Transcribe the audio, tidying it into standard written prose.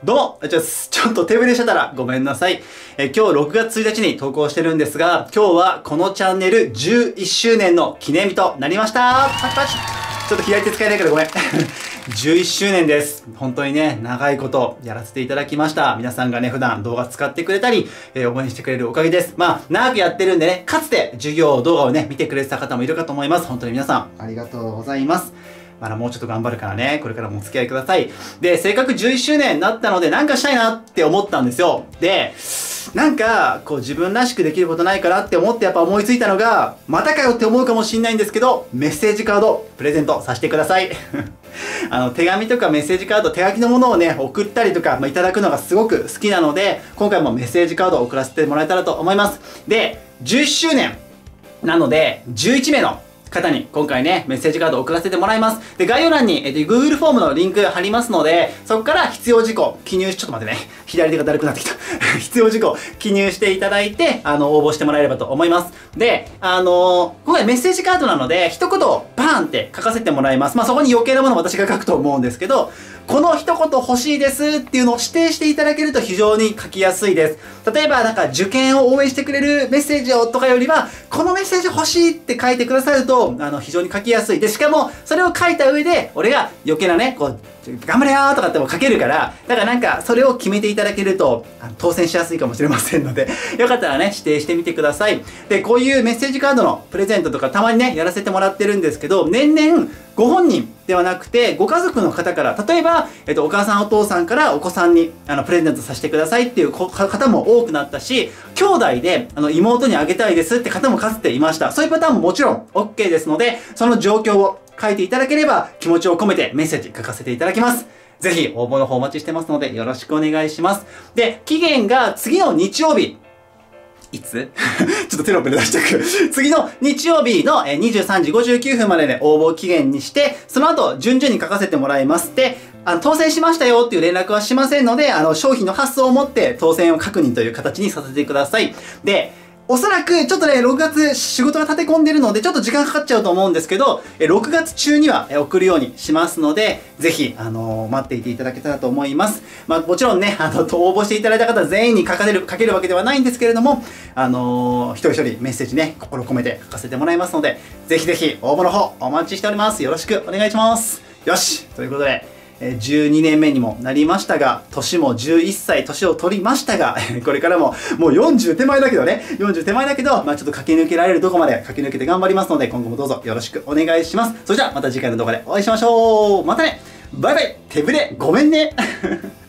どうも、ちょっと手ぶれしてたらごめんなさい。今日6月1日に投稿してるんですが、今日はこのチャンネル11周年の記念日となりました。パチパチ。ちょっと左手使えないからごめん。11周年です。本当にね、長いことやらせていただきました。皆さんがね、普段動画使ってくれたり、応援してくれるおかげです。まあ、長くやってるんでね、かつて授業動画をね、見てくれてた方もいるかと思います。本当に皆さん、ありがとうございます。まだもうちょっと頑張るからね、これからもお付き合いください。で、せっかく11周年になったので、なんかしたいなって思ったんですよ。で、なんか、こう自分らしくできることないかなって思ってやっぱ思いついたのが、またかよって思うかもしんないんですけど、メッセージカード、プレゼントさせてください。手紙とかメッセージカード、手書きのものをね、送ったりとか、いただくのがすごく好きなので、今回もメッセージカードを送らせてもらえたらと思います。で、11周年なので、11名の方に今回ね、メッセージカードを送らせてもらいます。で、概要欄に、Google フォームのリンク貼りますので、そこから必要事項記入し、ちょっと待ってね。左手がだるくなってきた。必要事項記入していただいて、応募してもらえればと思います。で、今回メッセージカードなので、一言バーンって書かせてもらいます。まあ、そこに余計なものを私が書くと思うんですけど、この一言欲しいですっていうのを指定していただけると非常に書きやすいです。例えばなんか受験を応援してくれるメッセージをとかよりは、このメッセージ欲しいって書いてくださると、非常に書きやすい。で、しかもそれを書いた上で、俺が余計なね、こう、頑張れよーとかっても書けるから、だからなんかそれを決めていただけると、当選しやすいかもしれませんので、よかったらね、指定してみてください。で、こういうメッセージカードのプレゼントとかたまにね、やらせてもらってるんですけど、年々ご本人ではなくて、ご家族の方から、例えば、お母さんお父さんからお子さんに、プレゼントさせてくださいっていう方も多くなったし、兄弟で、妹にあげたいですって方もかつていました。そういうパターンももちろん OK ですので、その状況を書いていただければ、気持ちを込めてメッセージ書かせていただきます。ぜひ、応募の方お待ちしてますので、よろしくお願いします。で、期限が次の日曜日。いつちょっとテロップで出しておく。次の日曜日の23時59分までで応募期限にして、その後、順々に書かせてもらいます。で、当選しましたよっていう連絡はしませんので、商品の発送をもって当選を確認という形にさせてください。で、おそらく、ちょっとね、6月仕事が立て込んでるので、ちょっと時間かかっちゃうと思うんですけど、6月中には送るようにしますので、ぜひ、待っていていただけたらと思います。まあ、もちろんね、応募していただいた方全員に書けるわけではないんですけれども、一人一人メッセージね、心込めて書かせてもらいますので、ぜひぜひ応募の方お待ちしております。よろしくお願いします。よしということで、12年目にもなりましたが、年も11歳年を取りましたが、これからも、もう40手前だけどね、40手前だけど、まあちょっと駆け抜けられるとこまで駆け抜けて頑張りますので、今後もどうぞよろしくお願いします。それじゃあまた次回の動画でお会いしましょう。またね、バイバイ、手ぶれごめんね。